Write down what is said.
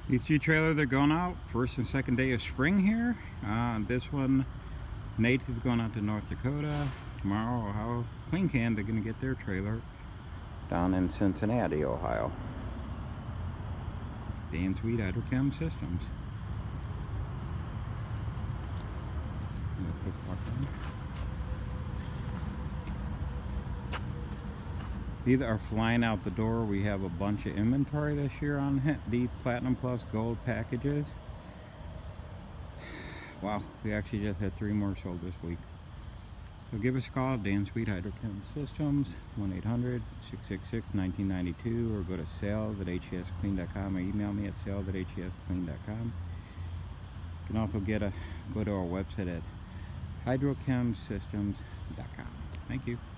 These two trailers are going out first and second day of spring here. This one, Nate's is going out to North Dakota. Tomorrow, Ohio. Clean Can, they're going to get their trailer down in Cincinnati, Ohio. Dan Sweet Hydrochem Systems. These are flying out the door. We have a bunch of inventory this year on these Platinum Plus Gold packages. Wow, we actually just had 3 more sold this week. So give us a call, Dan Sweet Hydrochem Systems, 1-800-666-1992, or go to sales@hesclean.com, or email me at sales@hesclean.com. You can also go to our website at hydrochemsystems.com. Thank you.